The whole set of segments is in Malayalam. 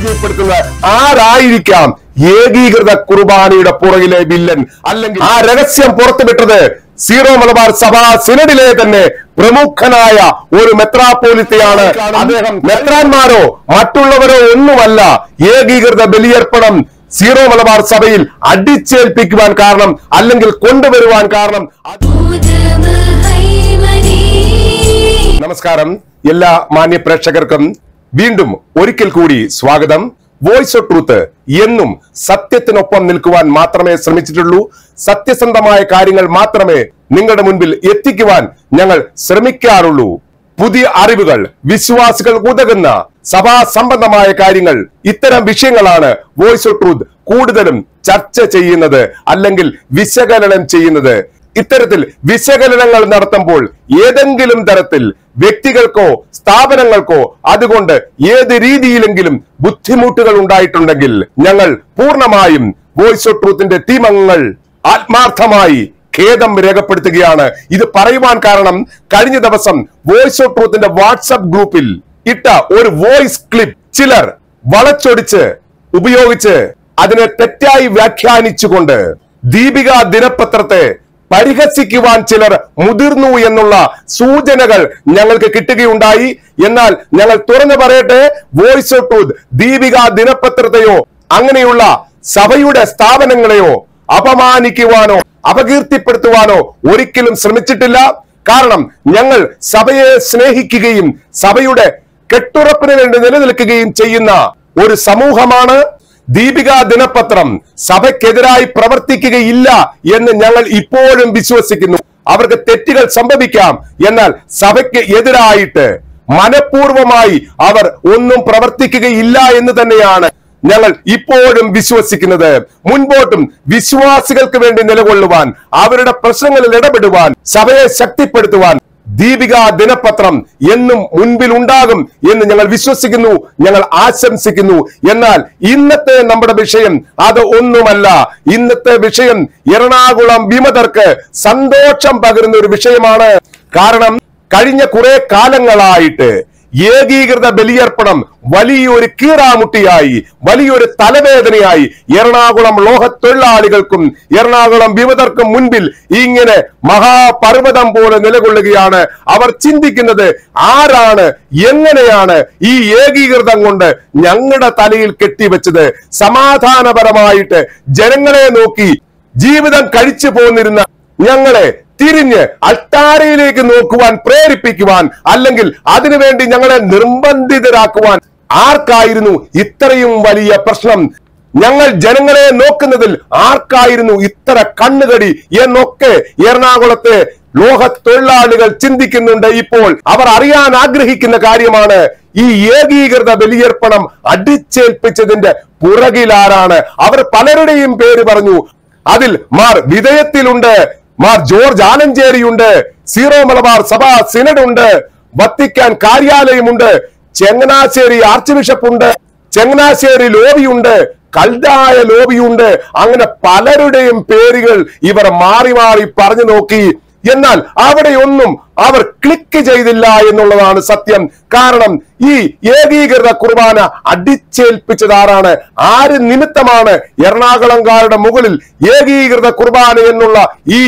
പരിചയപ്പെടുത്തുന്നത് ആരായിരിക്കാം ഏകീകൃത കുർബാനയുടെ പുറകിലെ വില്ലൻ, അല്ലെങ്കിൽ ആ രഹസ്യം പുറത്തുവിട്ടത് സീറോ മലബാർ സഭാ സിനഡിലെ തന്നെ പ്രമുഖനായ ഒരു മെത്രാപ്പോലിത്തയാണ്. അദ്ദേഹം മെത്രാന്മാരോ മറ്റുള്ളവരോ ഒന്നുമല്ല ഏകീകൃത ബലിയർപ്പണം സീറോ മലബാർ സഭയിൽ അടിച്ചേൽപ്പിക്കുവാൻ കാരണം, അല്ലെങ്കിൽ കൊണ്ടുവരുവാൻ കാരണം. നമസ്കാരം എല്ലാ മാന്യ പ്രേക്ഷകർക്കും വീണ്ടും ഒരിക്കൽ കൂടി സ്വാഗതം. വോയിസ് ഓഫ് ട്രൂത്ത് എന്നും സത്യത്തിനൊപ്പം നിൽക്കുവാൻ മാത്രമേ ശ്രമിച്ചിട്ടുള്ളൂ. സത്യസന്ധമായ കാര്യങ്ങൾ മാത്രമേ നിങ്ങളുടെ മുൻപിൽ എത്തിക്കുവാൻ ഞങ്ങൾ ശ്രമിക്കാറുള്ളൂ. പുതിയ അറിവുകൾ, വിശ്വാസികൾ ഉതകുന്ന സഭാ സംബന്ധമായ കാര്യങ്ങൾ, ഇത്തരം വിഷയങ്ങളാണ് വോയിസ് ഓഫ് ട്രൂത്ത് കൂടുതലും ചർച്ച ചെയ്യുന്നത്, അല്ലെങ്കിൽ വിശകലനം ചെയ്യുന്നത്. ഇത്തരത്തിൽ വിശകലനങ്ങൾ നടത്തുമ്പോൾ ഏതെങ്കിലും തരത്തിൽ വ്യക്തികൾക്കോ സ്ഥാപനങ്ങൾക്കോ അതുകൊണ്ട് ഏത് രീതിയിലെങ്കിലും ബുദ്ധിമുട്ടുകൾ ഉണ്ടായിട്ടുണ്ടെങ്കിൽ ഞങ്ങൾ പൂർണ്ണമായും വോയിസ് ഓഫ് ട്രൂത്തിന്റെ ടീം അംഗങ്ങൾ ആത്മാർത്ഥമായി ഖേദം രേഖപ്പെടുത്തുകയാണ്. ഇത് പറയുവാൻ കാരണം, കഴിഞ്ഞ ദിവസം വോയിസ് ഓഫ് ട്രൂത്തിന്റെ വാട്സ്ആപ്പ് ഗ്രൂപ്പിൽ ഇട്ട ഒരു വോയിസ് ക്ലിപ്പ് ചിലർ വളച്ചൊടിച്ച് ഉപയോഗിച്ച് അതിനെ തെറ്റായി വ്യാഖ്യാനിച്ചുകൊണ്ട് ദീപിക ദിനപത്രത്തെ പരിഹസിക്കുവാൻ ചിലർ മുതിർന്നു എന്നുള്ള സൂചനകൾ ഞങ്ങൾക്ക് കിട്ടുകയുണ്ടായി. എന്നാൽ ഞങ്ങൾ തുറന്നു പറയട്ടെ, വോയിസ് ഓഫ് ട്രൂത്ത് ദീപിക ദിനപത്രത്തെയോ അങ്ങനെയുള്ള സഭയുടെ സ്ഥാപനങ്ങളെയോ അപമാനിക്കുവാനോ അപകീർത്തിപ്പെടുത്തുവാനോ ഒരിക്കലും ശ്രമിച്ചിട്ടില്ല. കാരണം ഞങ്ങൾ സഭയെ സ്നേഹിക്കുകയും സഭയുടെ കെട്ടുറപ്പിന് വേണ്ടി നിലനിൽക്കുകയും ചെയ്യുന്ന ഒരു സമൂഹമാണ്. ദീപിക ദിനപത്രം സഭയ്ക്കെതിരായി പ്രവർത്തിക്കുകയില്ല എന്ന് ഞങ്ങൾ ഇപ്പോഴും വിശ്വസിക്കുന്നു. അവർക്ക് തെറ്റുകൾ സംഭവിക്കാം, എന്നാൽ സഭയ്ക്ക് എതിരായിട്ട് മനഃപൂർവമായി അവർ ഒന്നും പ്രവർത്തിക്കുകയില്ല എന്ന് തന്നെയാണ് ഞങ്ങൾ ഇപ്പോഴും വിശ്വസിക്കുന്നത്. മുൻപോട്ടും വിശ്വാസികൾക്ക് വേണ്ടി നിലകൊള്ളുവാൻ, അവരുടെ പ്രശ്നങ്ങളിൽ ഇടപെടുവാൻ, സഭയെ ശക്തിപ്പെടുത്തുവാൻ ദീപിക ദിനപത്രം എന്നും മുൻപിൽ ഉണ്ടാകും എന്ന് ഞങ്ങൾ വിശ്വസിക്കുന്നു, ഞങ്ങൾ ആശംസിക്കുന്നു. എന്നാൽ ഇന്നത്തെ നമ്മുടെ വിഷയം അത് ഒന്നുമല്ല. ഇന്നത്തെ വിഷയം എറണാകുളം വിമതർക്ക് സന്തോഷം പകരുന്ന ഒരു വിഷയമാണ്. കാരണം കഴിഞ്ഞ കുറെ കാലങ്ങളായിട്ട് ഏകീകൃത ബലിയർപ്പണം വലിയൊരു കീറാമുട്ടിയായി, വലിയൊരു തലവേദനയായി എറണാകുളം ലോഹത്തൊഴിലാളികൾക്കും എറണാകുളം വിമതർക്കും മുൻപിൽ ഇങ്ങനെ മഹാപർവ്വതം പോലെ നിലകൊള്ളുകയാണ്. അവർ ചിന്തിക്കുന്നത്, ആരാണ്, എങ്ങനെയാണ് ഈ ഏകീകൃതം കൊണ്ട് ഞങ്ങളുടെ തലയിൽ കെട്ടിവെച്ചത്? സമാധാനപരമായിട്ട് ജനങ്ങളെ നോക്കി ജീവിതം കഴിച്ചു പോന്നിരുന്ന ഞങ്ങളെ തിരിഞ്ഞ് അൾത്താരയിലേക്ക് നോക്കുവാൻ പ്രേരിപ്പിക്കുവാൻ, അല്ലെങ്കിൽ അതിനുവേണ്ടി ഞങ്ങളെ നിർബന്ധിതരാക്കുവാൻ ആർക്കായിരുന്നു ഇത്രയും വലിയ പ്രശ്നം? ഞങ്ങൾ ജനങ്ങളെ നോക്കുന്നതിൽ ആർക്കായിരുന്നു ഇത്ര കണ്ണുകടി എന്നൊക്കെ എറണാകുളത്തെ ലോഹത്തൊഴിലാളികൾ ചിന്തിക്കുന്നുണ്ട്. ഇപ്പോൾ അവർ അറിയാൻ ആഗ്രഹിക്കുന്ന കാര്യമാണ്, ഈ ഏകീകൃത ബലിയർപ്പണം അടിച്ചേൽപ്പിച്ചതിന്റെ പുറകിലാരാണ്? അവർ പലരുടെയും പേര് പറഞ്ഞു. അതിൽ മാർ വിധേയത്തിലുണ്ട്, മാർ ജോർജ് ആലഞ്ചേരിയുണ്ട്, സീറോ മലബാർ സഭാ സിനഡ് ഉണ്ട്, വത്തിക്കാൻ കാര്യാലയമുണ്ട്, ചങ്ങനാശ്ശേരി ആർച്ച് ബിഷപ്പ് ഉണ്ട്, ചങ്ങനാശ്ശേരി ലോബിയുണ്ട്, കൽദായ ലോബിയുണ്ട്. അങ്ങനെ പലരുടെയും പേരുകൾ ഇവർ മാറി മാറി പറഞ്ഞു നോക്കി. എന്നാൽ അവിടെയൊന്നും അവർ ക്ലിക്ക് ചെയ്തില്ല എന്നുള്ളതാണ് സത്യം. കാരണം ഈ ഏകീകൃത കുർബാന അടിച്ചേൽപ്പിച്ചതാരാണ്? ആര് നിമിത്തമാണ് എറണാകുളംകാരുടെ മുകളിൽ ഏകീകൃത കുർബാന എന്നുള്ള ഈ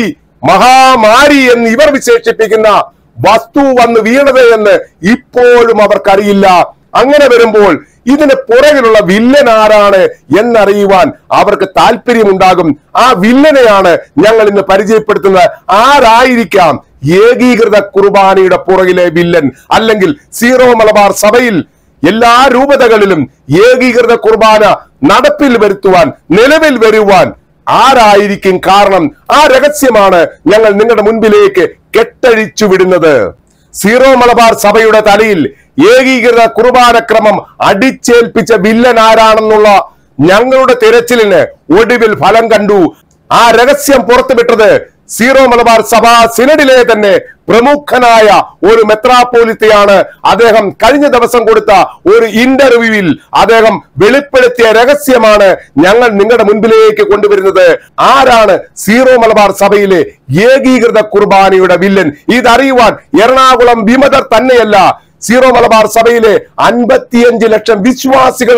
മഹാമാരി എന്ന് ഇവർ വിശേഷിപ്പിക്കുന്ന വസ്തു വന്ന് വീണത് എന്ന് ഇപ്പോഴും അവർക്കറിയില്ല. അങ്ങനെ വരുമ്പോൾ ഇതിന് പുറകിലുള്ള വില്ലൻ ആരാണ് എന്നറിയുവാൻ അവർക്ക് താല്പര്യമുണ്ടാകും. ആ വില്ലനെയാണ് ഞങ്ങൾ ഇന്ന് പരിചയപ്പെടുത്തുന്നത്. ആരായിരിക്കാം ഏകീകൃത കുർബാനയുടെ പുറകിലെ വില്ലൻ? അല്ലെങ്കിൽ സീറോ മലബാർ സഭയിൽ എല്ലാ രൂപതകളിലും ഏകീകൃത കുർബാന നടപ്പിൽ വരുത്തുവാൻ, നിലവിൽ വരുവാൻ ആരായിരിക്കും കാരണം? ആ രഹസ്യമാണ് ഞങ്ങൾ നിങ്ങളുടെ മുൻപിലേക്ക് കെട്ടഴിച്ചു വിടുന്നത്. സീറോ മലബാർ സഭയുടെ തലയിൽ ഏകീകൃത കുർബാനക്രമം അടിച്ചേൽപ്പിച്ച വില്ലൻ ആരാണെന്നുള്ള ഞങ്ങളുടെ തിരച്ചിലിന് ഒടുവിൽ ഫലം കണ്ടു. ആ രഹസ്യം പുറത്തുവിട്ടത് സീറോ മലബാർ സഭാ സിനഡിലെ തന്നെ പ്രമുഖനായ ഒരു മെത്രാപ്പോലിത്തയാണ്. അദ്ദേഹം കഴിഞ്ഞ ദിവസം കൊടുത്ത ഒരു ഇന്റർവ്യൂവിൽ അദ്ദേഹം വെളിപ്പെടുത്തിയ രഹസ്യമാണ് ഞങ്ങൾ നിങ്ങളുടെ മുൻപിലേക്ക് കൊണ്ടുവരുന്നത്. ആരാണ് സീറോ മലബാർ സഭയിലെ ഏകീകൃത കുർബാനയുടെ വില്ലൻ? ഇതറിയുവാൻ എറണാകുളം വിമതർ തന്നെയല്ല, സീറോ മലബാർ സഭയിലെ 55 ലക്ഷം വിശ്വാസികളും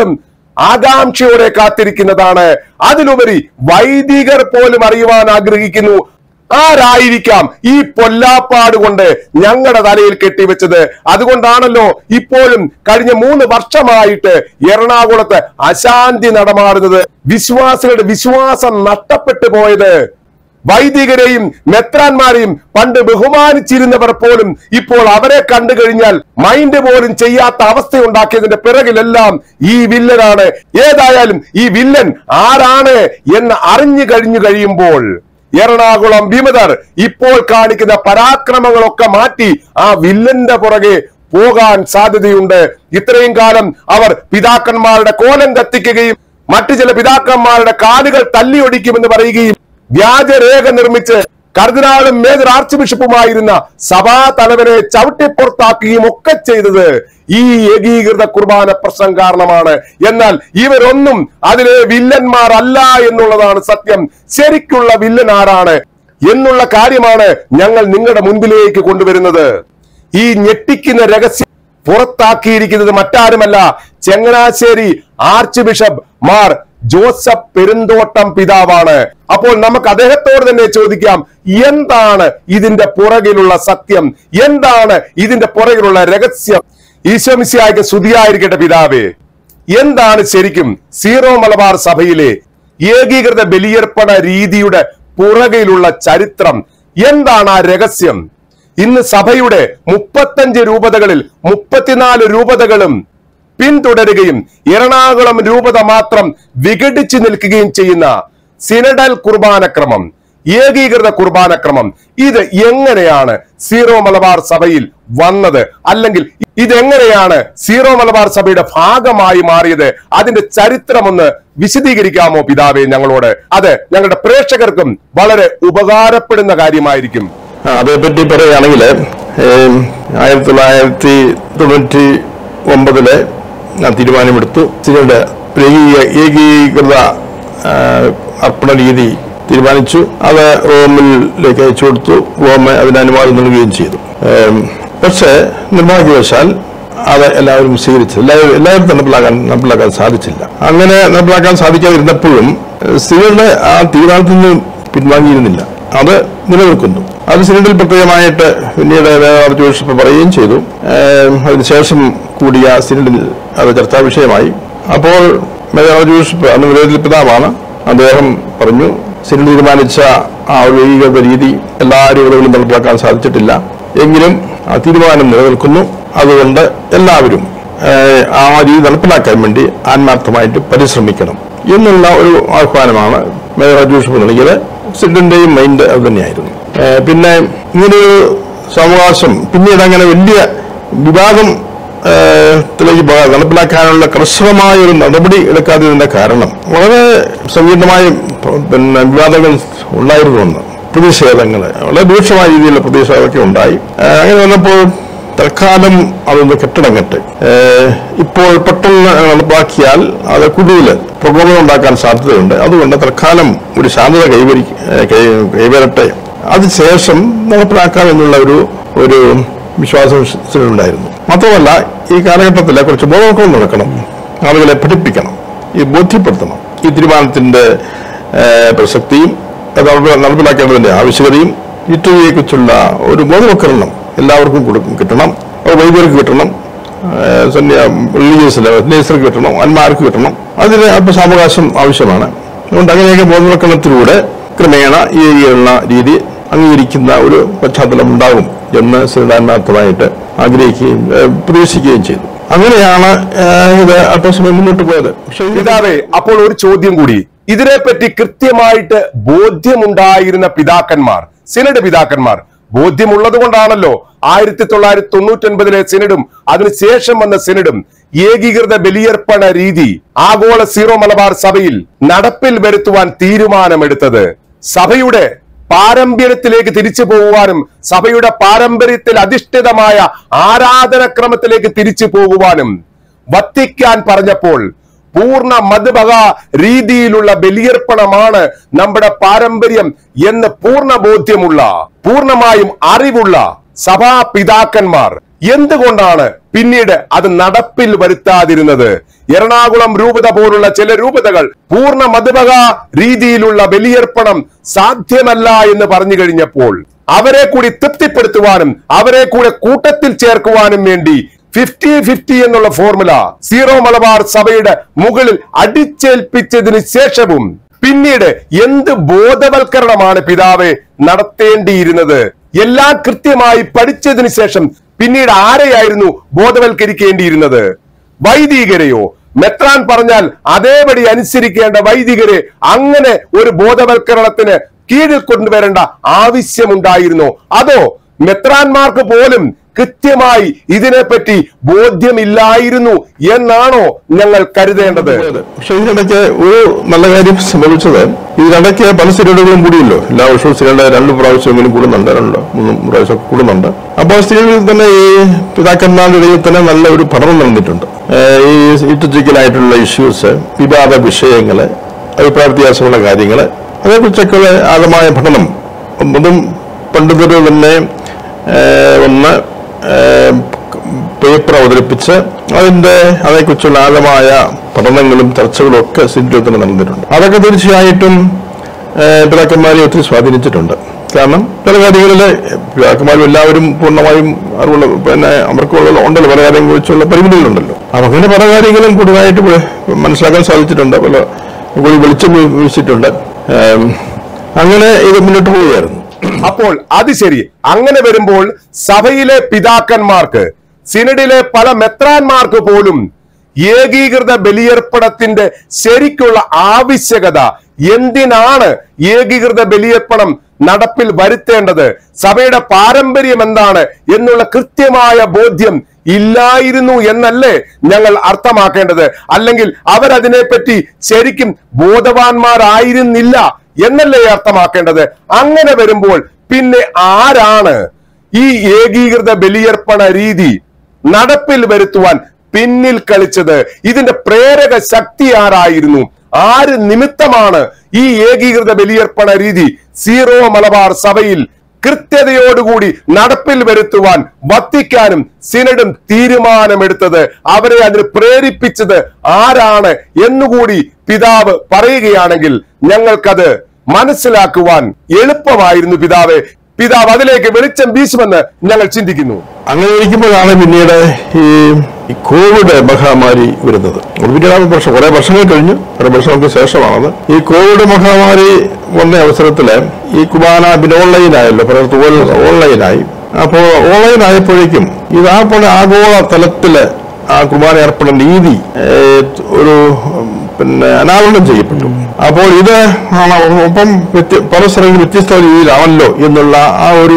ആകാംക്ഷയോടെ കാത്തിരിക്കുന്നതാണ്. അതിലുപരി വൈദികർ പോലും അറിയുവാൻ ആഗ്രഹിക്കുന്നു, ആരായിരിക്കാം ഈ പൊല്ലാപ്പാട് കൊണ്ട് ഞങ്ങളുടെ തലയിൽ കെട്ടിവെച്ചത്. അതുകൊണ്ടാണല്ലോ ഇപ്പോഴും കഴിഞ്ഞ 3 വർഷമായിട്ട് എറണാകുളത്ത് അശാന്തി നടമാടുന്നത്, വിശ്വാസികളുടെ വിശ്വാസം നഷ്ടപ്പെട്ടു പോയത്. വൈദികരെയും മെത്രാന്മാരെയും പണ്ട് ബഹുമാനിച്ചിരുന്നവർ പോലും ഇപ്പോൾ അവരെ കണ്ടു കഴിഞ്ഞാൽ മൈൻഡ് പോലും ചെയ്യാത്ത അവസ്ഥയുണ്ടാക്കിയതിന്റെ പിറകിലെല്ലാം ഈ വില്ലനാണ്. ഏതായാലും ഈ വില്ലൻ ആരാണ് എന്ന് അറിഞ്ഞു കഴിയുമ്പോൾ എറണാകുളം വിമതർ ഇപ്പോൾ കാണിക്കുന്ന പരാക്രമങ്ങളൊക്കെ മാറ്റി ആ വില്ലന്റെ പുറകെ പോകാൻ സാധ്യതയുണ്ട്. ഇത്രയും കാലം അവർ പിതാക്കന്മാരുടെ കോലം കത്തിക്കുകയും മറ്റു ചില പിതാക്കന്മാരുടെ കാലുകൾ തല്ലിയൊടിക്കുമെന്ന് പറയുകയും വ്യാജരേഖ നിർമ്മിച്ച് കർദിനാളും മേജർ ആർച്ച് ബിഷപ്പുമായിരുന്ന സഭാ തലവനെ ചവിട്ടിപ്പുറത്താക്കുകയും ഒക്കെ ചെയ്തത് ഈ ഏകീകൃത കുർബാന പ്രശ്നം കാരണമാണ്. എന്നാൽ ഇവരൊന്നും അതിലെ വില്ലന്മാർ അല്ല എന്നുള്ളതാണ് സത്യം. ശരിക്കുള്ള വില്ലൻ ആരാണ് എന്നുള്ള കാര്യമാണ് ഞങ്ങൾ നിങ്ങളുടെ മുൻപിലേക്ക് കൊണ്ടുവരുന്നത്. ഈ ഞെട്ടിക്കുന്ന രഹസ്യം പുറത്താക്കിയിരിക്കുന്നത് മറ്റാരുമല്ല, ചങ്ങനാശ്ശേരി ആർച്ച് ബിഷപ്പ് മാർ ജോസഫ് പെരുന്തോട്ടം പിതാവാണ്. അപ്പോൾ നമുക്ക് അദ്ദേഹത്തോട് തന്നെ ചോദിക്കാം, എന്താണ് ഇതിന്റെ പുറകിലുള്ള സത്യം, എന്താണ് ഇതിന്റെ പുറകിലുള്ള രഹസ്യം? ഈശോ മിശിഹായ്ക്ക് സ്തുതിയായിരിക്കട്ടെ. പിതാവേ, എന്താണ് ശരിക്കും സീറോ മലബാർ സഭയിലെ ഏകീകൃത ബലിയർപ്പണ രീതിയുടെ പുറകിലുള്ള ചരിത്രം? എന്താണ് ആ രഹസ്യം? ഇന്ന് സഭയുടെ 35 രൂപതകളിൽ 34 രൂപതകളും പിന്തുടരുകയും എറണാകുളം രൂപത മാത്രം വിഘടിച്ചു നിൽക്കുകയും ചെയ്യുന്ന സിനഡൽ കുർബാനക്രമം, ഏകീകൃത കുർബാനക്രമം, ഇത് എങ്ങനെയാണ് സീറോ മലബാർ സഭയിൽ വന്നത്? അല്ലെങ്കിൽ ഇതെങ്ങനെയാണ് സീറോ മലബാർ സഭയുടെ ഭാഗമായി മാറിയത്? അതിന്റെ ചരിത്രം ഒന്ന് വിശദീകരിക്കാമോ പിതാവേ ഞങ്ങളോട്? അത് ഞങ്ങളുടെ പ്രേക്ഷകർക്കും വളരെ ഉപകാരപ്പെടുന്ന കാര്യമായിരിക്കും. അതേപറ്റി പറയുകയാണെങ്കിൽ 1999 ഞാൻ തീരുമാനമെടുത്തു. ഇതിന്റെ ഏകീകൃത അർപ്പണ രീതി തീരുമാനിച്ചു. അത് റോമിലേക്ക് അയച്ചു കൊടുത്തു. റോം അതിന് അനുവാദം നൽകുകയും ചെയ്തു. പക്ഷേ നിർഭാഗ്യവശാൽ അത് എല്ലാവരും സ്വീകരിച്ചില്ല. എല്ലാവരും നടപ്പിലാക്കാൻ സാധിച്ചില്ല. അങ്ങനെ നടപ്പിലാക്കാൻ സാധിക്കാതിരുന്നപ്പോഴും സ്ത്രീകളുടെ ആ തീരുമാനത്തിൽ നിന്ന് പിൻവാങ്ങിയിരുന്നില്ല, അത് നിലനിൽക്കുന്നു. അത് സിനഡിൽ പ്രത്യേകമായിട്ട് പിന്നീട് ആർച്ച് ബിഷപ്പ് പറയുകയും ചെയ്തു. അതിനുശേഷം കൂടിയ സിനഡിൽ അത് ചർച്ചാ വിഷയമായി. അപ്പോൾ മേജർ ആർച്ച് ബിഷപ്പ് അന്ന് വിരോധി പിതാവാണ്, അദ്ദേഹം പറഞ്ഞു, സിനഡ് തീരുമാനിച്ച ആ ഒരു ഏകീകൃത രീതി എല്ലാ രൂപതകളിലും നടപ്പിലാക്കാൻ സാധിച്ചിട്ടില്ല, എങ്കിലും ആ തീരുമാനം നിലനിൽക്കുന്നു. അതുകൊണ്ട് എല്ലാവരും ആ രീതി നടപ്പിലാക്കാൻ വേണ്ടി ആത്മാർത്ഥമായിട്ട് പരിശ്രമിക്കണം എന്നുള്ള ഒരു ആഹ്വാനമാണ് മേജർ ആർച്ച് ബിഷപ്പ് നൽകിയത്. സിനഡിന്റെയും മൈൻഡ് അത് തന്നെയായിരുന്നു. പിന്നെ ഇങ്ങനൊരു സാവകാശം പിന്നീട് അങ്ങനെ വലിയ വിവാദത്തിലേക്ക് നടപ്പിലാക്കാനുള്ള കർശനമായ ഒരു നടപടി എടുക്കാത്തതിന്റെ കാരണം വളരെ സങ്കീർണമായ വിവാദങ്ങൾ ഉണ്ടായിരുന്നുവെന്ന്, പ്രതിഷേധങ്ങൾ, വളരെ രൂക്ഷമായ രീതിയിലുള്ള പ്രതിഷേധമൊക്കെ ഉണ്ടായി. അങ്ങനെ വന്നപ്പോൾ തൽക്കാലം അതൊന്ന് കെട്ടടങ്ങട്ടെ, ഇപ്പോൾ പെട്ടെന്ന് നടപ്പാക്കിയാൽ അത് കൂടുതൽ പ്രകോപനം ഉണ്ടാക്കാൻ സാധ്യതയുണ്ട്, അതുകൊണ്ട് തൽക്കാലം ഒരു ശാന്തത കൈവരട്ടെ, അതിനുശേഷം നടപ്പിലാക്കാമെന്നുള്ള ഒരു വിശ്വാസം ഉണ്ടായിരുന്നു. മാത്രമല്ല ഈ കാലഘട്ടത്തിൽ കുറച്ച് ബോധവൽക്കരണം നടക്കണം, ആളുകളെ പഠിപ്പിക്കണം, ഈ ബോധ്യപ്പെടുത്തണം ഈ തീരുമാനത്തിന്റെ പ്രസക്തിയും നടപ്പിലാക്കേണ്ടതിന്റെ ആവശ്യകതയും ലിറ്ററിയെക്കുറിച്ചുള്ള ഒരു ബോധവൽക്കരണം എല്ലാവർക്കും കിട്ടണം. വൈദ്യർക്ക് കിട്ടണം, റിലീജിയസിലേക്ക് കിട്ടണം, അന്മാർക്ക് കിട്ടണം. അതിന് അല്പ സാവകാശം ആവശ്യമാണ്. അതുകൊണ്ട് അങ്ങനെയൊക്കെ ബോധവൽക്കരണത്തിലൂടെ ക്രമേണ ഈ രീതി അംഗീകരിക്കുന്ന ഒരു പശ്ചാത്തലം ഉണ്ടാകും എന്ന് സിനഡാത്മാർത്ഥമായിട്ട് ആഗ്രഹിക്കുകയും പ്രതീക്ഷിക്കുകയും ചെയ്തു. അങ്ങനെയാണ് ഇത് അല്പസമയം മുന്നോട്ട് പോയത്. പിതാവേ, അപ്പോൾ ഒരു ചോദ്യം കൂടി. ഇതിനെപ്പറ്റി കൃത്യമായിട്ട് ബോധ്യമുണ്ടായിരുന്ന പിതാക്കന്മാർ, സിനഡ് പിതാക്കന്മാർ, ബോധ്യമുള്ളത് കൊണ്ടാണല്ലോ 1999 സിനഡും അതിനുശേഷം വന്ന സിനഡും ഏകീകൃത ബലിയർപ്പണ രീതി ആഗോള സീറോ മലബാർ സഭയിൽ നടപ്പിൽ വരുത്തുവാൻ തീരുമാനമെടുത്തത്. സഭയുടെ പാരമ്പര്യത്തിലേക്ക് തിരിച്ചു പോകുവാനും സഭയുടെ പാരമ്പര്യത്തിൽ അധിഷ്ഠിതമായ ആരാധനക്രമത്തിലേക്ക് തിരിച്ചു പോകുവാനും വത്തിക്കാൻ പറഞ്ഞപ്പോൾ പൂർണ്ണ മതഭക രീതിയിലുള്ള ബലിയർപ്പണമാണ് നമ്മുടെ പാരമ്പര്യം എന്ന് പൂർണ്ണ ബോധ്യമുള്ള, പൂർണ്ണമായും അറിവുള്ള സഭാ പിതാക്കന്മാർ എന്തുകൊണ്ടാണ് പിന്നീട് അത് നടപ്പിൽ വരുത്താതിരുന്നത്? എറണാകുളം രൂപത പോലുള്ള ചില രൂപതകൾ പൂർണ്ണ മതപക രീതിയിലുള്ള ബലിയർപ്പണം സാധ്യമല്ല എന്ന് പറഞ്ഞു കഴിഞ്ഞപ്പോൾ അവരെ കൂടി തൃപ്തിപ്പെടുത്തുവാനും അവരെ കൂടെ കൂട്ടത്തിൽ ചേർക്കുവാനും വേണ്ടി 50-50 എന്നുള്ള ഫോർമുല സീറോ മലബാർ സഭയുടെ മുകളിൽ അടിച്ചേൽപ്പിച്ചതിന് ശേഷവും പിന്നീട് എന്ത് ബോധവൽക്കരണമാണ് പിതാവെ നടത്തേണ്ടിയിരുന്നത്? എല്ലാം കൃത്യമായി പഠിച്ചതിന് ശേഷം പിന്നീട് ആരെയായിരുന്നു ബോധവൽക്കരിക്കേണ്ടിയിരുന്നത്? വൈദികരെയോ? മെത്രാൻ പറഞ്ഞാൽ അതേപടി അനുസരിക്കേണ്ട വൈദികരെ അങ്ങനെ ഒരു ബോധവൽക്കരണത്തിന് കീഴിൽ കൊണ്ടുവരേണ്ട ആവശ്യമുണ്ടായിരുന്നോ? അതോ മെത്രാന്മാർക്ക് പോലും കൃത്യമായി ഇതിനെപ്പറ്റി ബോധ്യമില്ലായിരുന്നു എന്നാണോ ഞങ്ങൾ കരുതേണ്ടത്? പക്ഷെ ഇതിനിടയ്ക്ക് ഒരു നല്ല കാര്യം സംഭവിച്ചത്, ഇതിനിടയ്ക്ക് പല സിനഡുകളും കൂടിയല്ലോ. എല്ലാ വർഷവും സിനഡ് 2 പ്രാവശ്യമെങ്കിലും കൂടുന്നുണ്ട്, 2-3 പ്രാവശ്യം കൂടുന്നുണ്ട്. അപ്പോൾ സിനഡിൽ തന്നെ ഈ പിതാക്കന്മാരുടെ ഇടയിൽ തന്നെ നല്ല ഒരു പഠനം നടന്നിട്ടുണ്ട്. ഈ ലിറ്റർജിക്കലായിട്ടുള്ള ഇഷ്യൂസ്, വിവാദ വിഷയങ്ങള്, അഭിപ്രായ വ്യത്യാസമുള്ള കാര്യങ്ങള്, അതേക്കുറിച്ചൊക്കെ ആഴമായ പഠനം അതും പണ്ഡിതർ തന്നെ ഒന്ന് പേപ്പർ അവതരിപ്പിച്ച് അതേക്കുറിച്ചുള്ള ആഴമായ പഠനങ്ങളും ചർച്ചകളും ഒക്കെ സിനഡിൽ തന്നെ നടന്നിട്ടുണ്ട്. അതൊക്കെ തീർച്ചയായിട്ടും പിതാക്കന്മാരെ ഒത്തിരി സ്വാധീനിച്ചിട്ടുണ്ട്. കാരണം ചില കാര്യങ്ങളിൽ പിതാക്കന്മാരും എല്ലാവരും പൂർണ്ണമായും അറിവുള്ള അവർക്കുള്ള ഉണ്ടല്ലോ, പല കാര്യങ്ങളെ കുറിച്ചുള്ള പരിമിതികളുണ്ടല്ലോ. അപ്പൊ അങ്ങനെ പല കാര്യങ്ങളും കൂടുതലായിട്ട് മനസ്സിലാക്കാൻ സാധിച്ചിട്ടുണ്ട്, പല കൂടി വെളിച്ചം വീശിയിട്ടുണ്ട്. അങ്ങനെ ഇത് മുന്നോട്ട് പോവുകയായിരുന്നു. അപ്പോൾ അത് ശരി. അങ്ങനെ വരുമ്പോൾ സഭയിലെ പിതാക്കന്മാർക്ക്, സിനഡിലെ പല മെത്രാന്മാർക്ക് പോലും ഏകീകൃത ബലിയർപ്പണത്തിന്റെ ശരിക്കുള്ള ആവശ്യകത, എന്തിനാണ് ഏകീകൃത ബലിയർപ്പണം നടപ്പിൽ വരുത്തേണ്ടത്, സഭയുടെ പാരമ്പര്യം എന്താണ് എന്നുള്ള കൃത്യമായ ബോധ്യം ഇല്ലായിരുന്നു എന്നല്ലേ ഞങ്ങൾ അർത്ഥമാക്കേണ്ടത്? അല്ലെങ്കിൽ അവരതിനെപ്പറ്റി ശരിക്കും ബോധവാന്മാരായിരുന്നില്ല എന്നല്ലേ അർത്ഥമാക്കേണ്ടത്? അങ്ങനെ വരുമ്പോൾ പിന്നെ ആരാണ് ഈ ഏകീകൃത ബലിയർപ്പണ രീതി നടപ്പിൽ വരുത്തുവാൻ പിന്നിൽ കളിച്ചത്? ഇതിന്റെ പ്രേരക ശക്തി ആരായിരുന്നു? ആര് നിമിത്തമാണ് ഈ ഏകീകൃത ബലിയർപ്പണ രീതി സീറോ മലബാർ സഭയിൽ കൃത്യതയോടുകൂടി നടപ്പിൽ വരുത്തുവാൻ വത്തിക്കാനും സിനഡും തീരുമാനമെടുത്തത്? അവരെ അതിന് പ്രേരിപ്പിച്ചത് ആരാണ് എന്നുകൂടി പിതാവ് പറയുകയാണെങ്കിൽ ഞങ്ങൾക്കത് മനസ്സിലാക്കുവാൻ എളുപ്പമായിരുന്നു. പിതാവ് അതിലേക്ക് വെളിച്ചം വീശുമെന്ന് ഞങ്ങൾ ചിന്തിക്കുന്നു. അങ്ങനെ ഇരിക്കുമ്പോഴാണ് പിന്നീട് ഈ കോവിഡ് മഹാമാരി വരുന്നത്. പിന്നീട് കുറെ വർഷങ്ങൾ കഴിഞ്ഞു, കുറെ വർഷങ്ങൾക്ക് ശേഷമാണത് ഈ കോവിഡ് മഹാമാരി വന്ന അവസരത്തില് ഈ കുർബാന പിന്നെ ഓൺലൈനായല്ലോ, പലർത്തും ഓൺലൈനായി. അപ്പോൾ ഓൺലൈൻ ആയപ്പോഴേക്കും ഇത് ആഗോള തലത്തില് ആ കുർബാന അർപ്പണ രീതി ഒരു അനാവരണം ചെയ്യപ്പെട്ടു. അപ്പോൾ ഇത് ഒപ്പം പല സ്ഥലങ്ങളിൽ വ്യത്യസ്ത രീതിയിലാണല്ലോ എന്നുള്ള ആ ഒരു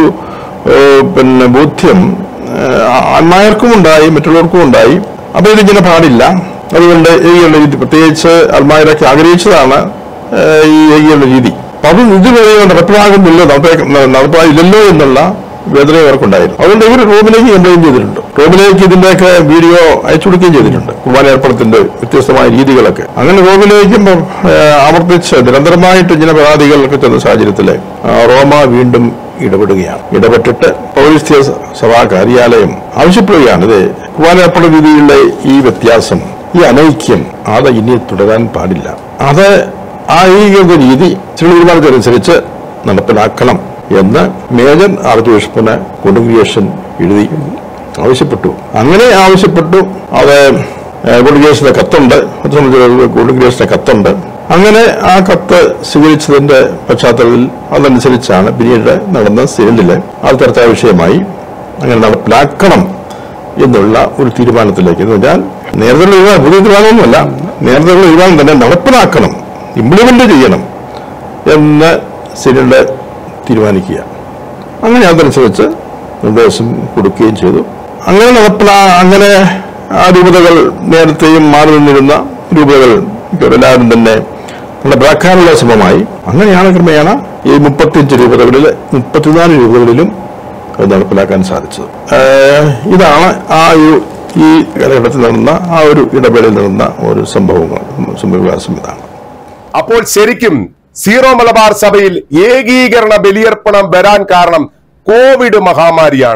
ബോധ്യം അന്മാർക്കും ഉണ്ടായി, മറ്റുള്ളവർക്കും ഉണ്ടായി. അപ്പൊ ഇതിങ്ങനെ പാടില്ല. അതുകൊണ്ട് ഏകീകരണ രീതി, പ്രത്യേകിച്ച് അൽമായരൊക്കെ ആഗ്രഹിച്ചതാണ് ഈ ഏകീകരണ രീതി. അപ്പൊ അത് ഇതുവരെ നടപ്പാകില്ലല്ലോ എന്നുള്ള വേദന അവർക്കുണ്ടായിരുന്നു. അതുകൊണ്ട് ഇവർ റോമിലേക്ക് കംപ്ലയിന്റ് ചെയ്തിട്ടുണ്ട്. റോമിലേക്ക് ഇതിന്റെയൊക്കെ വീഡിയോ അയച്ചു കൊടുക്കുകയും ചെയ്തിട്ടുണ്ട്, കുർബാന ഏർപ്പെടുത്തിന്റെ വ്യത്യസ്തമായ രീതികളൊക്കെ. അങ്ങനെ റോമിലേക്കും ആവർത്തിച്ച് നിരന്തരമായിട്ട് ഇങ്ങനെ പരാതികളൊക്കെ ചെന്ന സാഹചര്യത്തില് റോമ വീണ്ടും ഇടപെട്ടിട്ട് പൗരസ്ത്യ സഭാ കാര്യാലയം ആവശ്യപ്പെടുകയാണ്, ഇത് കുർബാന ഏർപ്പെടുന്ന രീതിയിലുള്ള ഈ വ്യത്യാസം, ഈ അനൈക്യം അത് ഇനി തുടരാൻ പാടില്ല. അത് ആ ഏകീകൃത രീതി തീരുമാനത്തിനനുസരിച്ച് നടപ്പിലാക്കണം എന്ന് മേജർ ആർച്ച് ബിഷപ്പിന് കോൺഗ്രിഗേഷൻ എഴുതി ആവശ്യപ്പെട്ടു. അങ്ങനെ ആവശ്യപ്പെട്ടു. അത് കോൺഗ്രിഗേഷന്റെ കത്തുണ്ട്, കോൺഗ്രിഗേഷന്റെ കത്തുണ്ട്. അങ്ങനെ ആ കത്ത് സ്വീകരിച്ചതിന്റെ പശ്ചാത്തലത്തിൽ അതനുസരിച്ചാണ് പിന്നീട് നടന്ന സിനഡില് അത് ചർച്ചാ വിഷയമായി. അങ്ങനെ നടപ്പിലാക്കണം എന്നുള്ള ഒരു തീരുമാനത്തിലേക്ക്, എന്ന് പറഞ്ഞാൽ നേരത്തെ പുതിയ തീരുമാനമൊന്നുമല്ല, നേരത്തെ തീരുമാനം തന്നെ നടപ്പിലാക്കണം, ഇംപ്ലിമെന്റ് ചെയ്യണം എന്ന് സിനഡ് തീരുമാനിക്കുക. അങ്ങനെ അതനുസരിച്ച് നിർദ്ദേശം കൊടുക്കുകയും ചെയ്തു. അങ്ങനെ ആ രൂപതകൾ, നേരത്തെയും മാറി നിന്നിരുന്ന രൂപതകൾ എല്ലാവരും തന്നെ നടപ്പിലാക്കാനുള്ള ശ്രമമായി. അങ്ങനെയാണ് ക്രമേണ ഈ 35 രൂപതകളിൽ 34 രൂപതകളിലും അത് നടപ്പിലാക്കാൻ സാധിച്ചത്. ഇതാണ് ഈ കാലഘട്ടത്തിൽ നടന്ന ആ ഒരു ഇടവേളയിൽ നടന്ന ഒരു സംഭവവികാസം ഇതാണ്. അപ്പോൾ ശരിക്കും സീറോ മലബാർ സഭയിൽ ഏകീകരണ ബലിയർപ്പണം വരാൻ കാരണം കോവിഡ് മഹാമാരിയാണ്.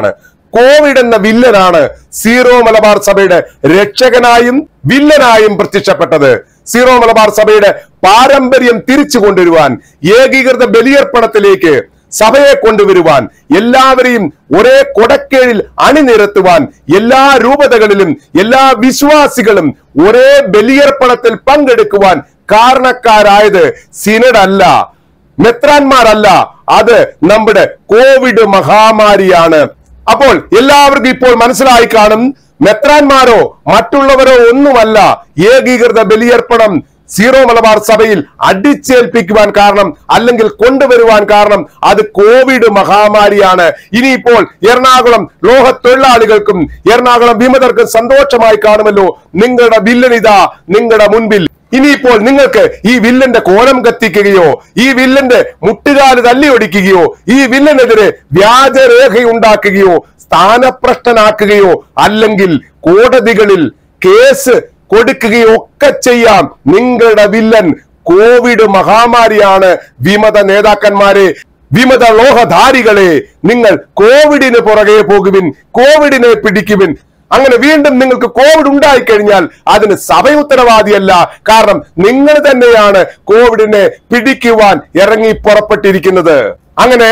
കോവിഡ് എന്ന വില്ലനാണ് സീറോ മലബാർ സഭയുടെ രക്ഷകനായും വില്ലനായും പ്രത്യക്ഷപ്പെട്ടത്. സീറോ മലബാർ സഭയുടെ പാരമ്പര്യം തിരിച്ചു കൊണ്ടുവരുവാൻ, ഏകീകൃത ബലിയർപ്പണത്തിലേക്ക് സഭയെ കൊണ്ടുവരുവാൻ, എല്ലാവരെയും ഒരേ കൊടക്കേഴിൽ അണിനിരത്തുവാൻ, എല്ലാ രൂപതകളിലും എല്ലാ വിശ്വാസികളും ഒരേ ബലിയർപ്പണത്തിൽ പങ്കെടുക്കുവാൻ കാരണക്കാരായത് സിനഡല്ല, മെത്രാന്മാരല്ല, അത് നമ്മുടെ കോവിഡ് മഹാമാരിയാണ്. അപ്പോൾ എല്ലാവർക്കും ഇപ്പോൾ മനസ്സിലായി കാണും, മെത്രാന്മാരോ മറ്റുള്ളവരോ ഒന്നുമല്ല ഏകീകൃത ബലിയർപ്പണം സീറോ മലബാർ സഭയിൽ അടിച്ചേൽപ്പിക്കുവാൻ കാരണം, അല്ലെങ്കിൽ കൊണ്ടുവരുവാൻ കാരണം അത് കോവിഡ് മഹാമാരിയാണ്. ഇനിയിപ്പോൾ എറണാകുളം ലോക തൊഴിലാളികൾക്കും എറണാകുളം വിമതർക്കും സന്തോഷമായി കാണുമല്ലോ, നിങ്ങളുടെ വില്ലനിതാ നിങ്ങളുടെ മുൻപിൽ. ഇനിയിപ്പോൾ നിങ്ങൾക്ക് ഈ വില്ലന്റെ കോലം കത്തിക്കുകയോ ഈ വില്ലന്റെ മുട്ടുകാല് തല്ലിയൊടിക്കുകയോ ഈ വില്ലനെതിരെ വ്യാജരേഖയുണ്ടാക്കുകയോ സ്ഥാനഭ്രഷ്ടനാക്കുകയോ അല്ലെങ്കിൽ കോടതികളിൽ കേസ് കൊടുക്കുകയോ ഒക്കെ ചെയ്യാം. നിങ്ങളുടെ വില്ലൻ കോവിഡ് മഹാമാരിയാണ്. വിമത നേതാക്കന്മാരെ, വിമത ലോഹധാരികളെ, നിങ്ങൾ കോവിഡിന് പുറകെ പോകുവിൻ, കോവിഡിനെ പിടിക്കുവിൻ. അങ്ങനെ വീണ്ടും നിങ്ങൾക്ക് കോവിഡ് ഉണ്ടായിക്കഴിഞ്ഞാൽ അതിന് സഭ ഉത്തരവാദിയല്ല. കാരണം നിങ്ങൾ തന്നെയാണ് കോവിഡിനെ പിടിക്കുവാൻ ഇറങ്ങി പുറപ്പെട്ടിരിക്കുന്നത്. അങ്ങനെ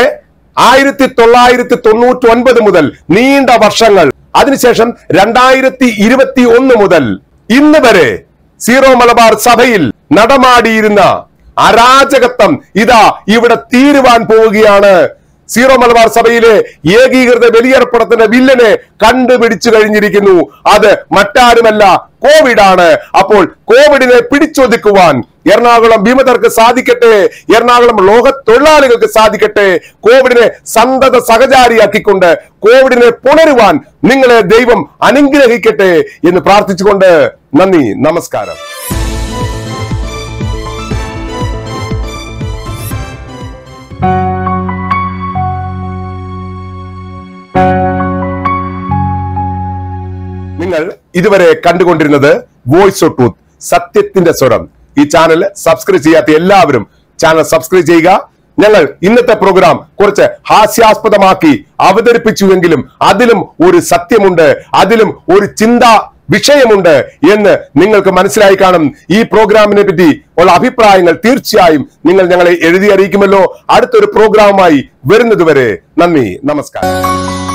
1999 മുതൽ നീണ്ട വർഷങ്ങൾ, അതിനുശേഷം 2021 മുതൽ ഇന്ന് വരെ സീറോ മലബാർ സഭയിൽ നടമാടിയിരുന്ന അരാജകത്വം ഇതാ ഇവിടെ തീരുവാൻ പോവുകയാണ്. സീറോ മലബാർ സഭയിലെ ഏകീകൃത ബലിയർപ്പണത്തിന്റെ വില്ലനെ കണ്ടുപിടിച്ചു കഴിഞ്ഞിരിക്കുന്നു. അത് മറ്റാരുമല്ല, കോവിഡ് ആണ്. അപ്പോൾ കോവിഡിനെ പിടിച്ചൊതുക്കുവാൻ എറണാകുളം വിമതർക്ക് സാധിക്കട്ടെ, എറണാകുളം ലോക തൊഴിലാളികൾക്ക് സാധിക്കട്ടെ. കോവിഡിനെ സന്തത സഹചാരിയാക്കിക്കൊണ്ട് കോവിഡിനെ പുണരുവാൻ നിങ്ങളെ ദൈവം അനുഗ്രഹിക്കട്ടെ എന്ന് പ്രാർത്ഥിച്ചുകൊണ്ട് നന്ദി, നമസ്കാരം. നിങ്ങൾ ഇതുവരെ കണ്ടുകൊണ്ടിരുന്നത് വോയിസ് ഓഫ് ട്രൂത്ത്, സത്യത്തിന്റെ സ്വരം. ഈ ചാനൽ സബ്സ്ക്രൈബ് ചെയ്യാത്ത എല്ലാവരും ചാനൽ സബ്സ്ക്രൈബ് ചെയ്യുക. ഞങ്ങൾ ഇന്നത്തെ പ്രോഗ്രാം കുറച്ച് ഹാസ്യാസ്പദമാക്കി അവതരിപ്പിച്ചുവെങ്കിലും അതിലും ഒരു സത്യമുണ്ട്, അതിലും ഒരു ചിന്താ വിഷയമുണ്ട് എന്ന് നിങ്ങൾക്ക് മനസ്സിലായി കാണും. ഈ പ്രോഗ്രാമിനെ പറ്റി ഉള്ള അഭിപ്രായങ്ങൾ തീർച്ചയായും നിങ്ങൾ ഞങ്ങളെ എഴുതി അറിയിക്കുമല്ലോ. അടുത്തൊരു പ്രോഗ്രാമുമായി വരുന്നതുവരെ നന്ദി, നമസ്കാരം.